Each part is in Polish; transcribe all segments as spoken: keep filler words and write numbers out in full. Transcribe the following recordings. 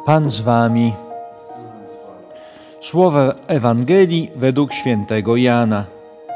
Pan z wami. Słowa Ewangelii według świętego Jana.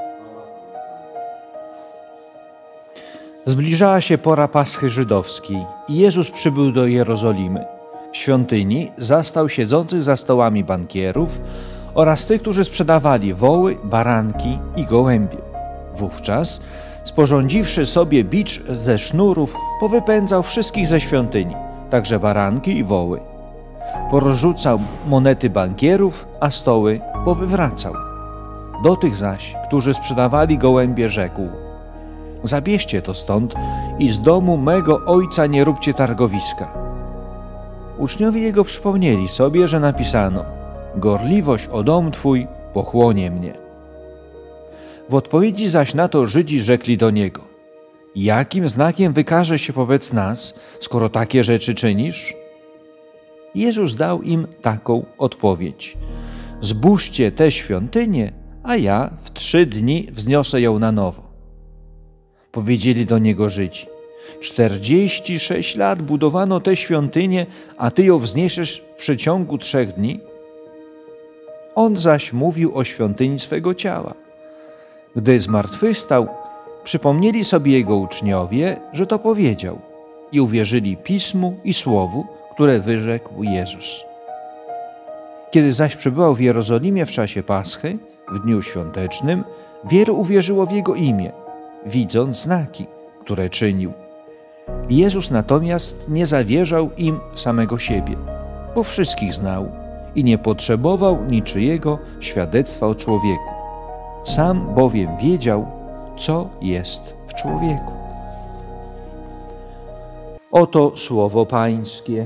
Zbliżała się pora Paschy żydowskiej i Jezus przybył do Jerozolimy. W świątyni zastał siedzących za stołami bankierów oraz tych, którzy sprzedawali woły, baranki i gołębie. Wówczas, sporządziwszy sobie bicz ze sznurów, powypędzał wszystkich ze świątyni, także baranki i woły. Porozrzucał monety bankierów, a stoły powywracał. Do tych zaś, którzy sprzedawali gołębie, rzekł: zabierzcie to stąd i z domu mego ojca nie róbcie targowiska. Uczniowie jego przypomnieli sobie, że napisano: gorliwość o dom twój pochłonie mnie. W odpowiedzi zaś na to Żydzi rzekli do niego: jakim znakiem wykaże się wobec nas, skoro takie rzeczy czynisz? Jezus dał im taką odpowiedź: zbóżcie tę świątynię, a ja w trzy dni wzniosę ją na nowo. Powiedzieli do niego Żydzi: czterdzieści sześć lat budowano tę świątynię, a ty ją wzniesiesz w przeciągu trzech dni? On zaś mówił o świątyni swego ciała. Gdy zmartwychwstał, przypomnieli sobie jego uczniowie, że to powiedział, i uwierzyli Pismu i Słowu, które wyrzekł Jezus. Kiedy zaś przebywał w Jerozolimie w czasie Paschy, w dniu świątecznym, wielu uwierzyło w Jego imię, widząc znaki, które czynił. Jezus natomiast nie zawierzał im samego siebie, bo wszystkich znał i nie potrzebował niczyjego świadectwa o człowieku. Sam bowiem wiedział, co jest w człowieku. Oto słowo Pańskie.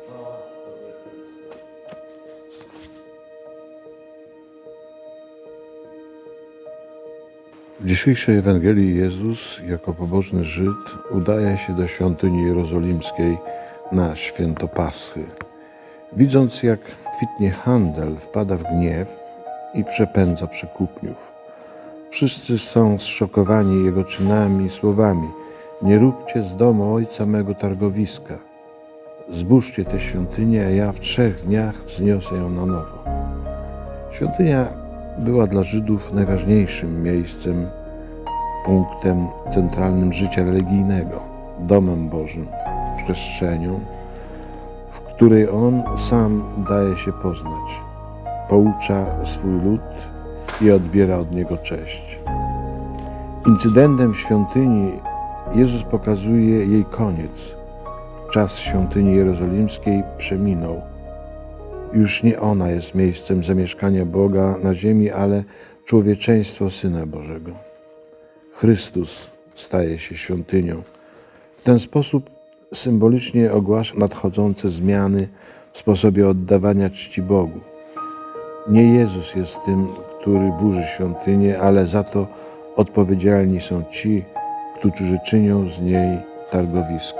W dzisiejszej Ewangelii Jezus, jako pobożny Żyd, udaje się do świątyni jerozolimskiej na święto Paschy. Widząc, jak kwitnie handel, wpada w gniew i przepędza przekupniów. Wszyscy są zszokowani jego czynami i słowami: nie róbcie z domu ojca mego targowiska. Zbóżcie tę świątynię, a ja w trzech dniach wzniosę ją na nowo. Świątynia była dla Żydów najważniejszym miejscem, punktem centralnym życia religijnego, domem Bożym, przestrzenią, w której On sam daje się poznać, poucza swój lud i odbiera od niego cześć. Incydentem świątyni Jezus pokazuje jej koniec. Czas świątyni jerozolimskiej przeminął. Już nie ona jest miejscem zamieszkania Boga na ziemi, ale człowieczeństwo Syna Bożego. Chrystus staje się świątynią. W ten sposób symbolicznie ogłasza nadchodzące zmiany w sposobie oddawania czci Bogu. Nie Jezus jest tym, który burzy świątynię, ale za to odpowiedzialni są ci, którzy czynią z niej targowisko.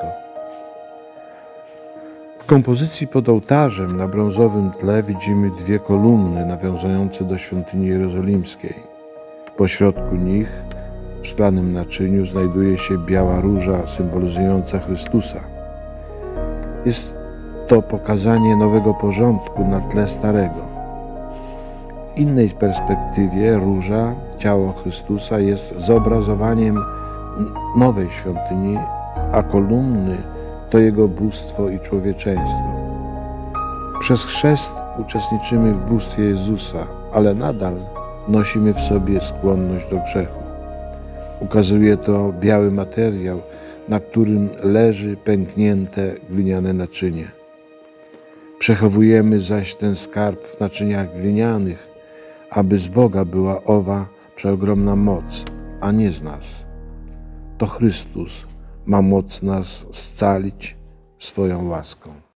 W kompozycji pod ołtarzem na brązowym tle widzimy dwie kolumny nawiązujące do świątyni jerozolimskiej. Pośrodku nich w szklanym naczyniu znajduje się biała róża symbolizująca Chrystusa. Jest to pokazanie nowego porządku na tle starego. W innej perspektywie róża, ciało Chrystusa, jest zobrazowaniem nowej świątyni, a kolumny to Jego bóstwo i człowieczeństwo. Przez chrzest uczestniczymy w bóstwie Jezusa, ale nadal nosimy w sobie skłonność do grzechu. Ukazuje to biały materiał, na którym leży pęknięte gliniane naczynie. Przechowujemy zaś ten skarb w naczyniach glinianych, aby z Boga była owa przeogromna moc, a nie z nas. To Chrystus ma moc nas scalić swoją łaską.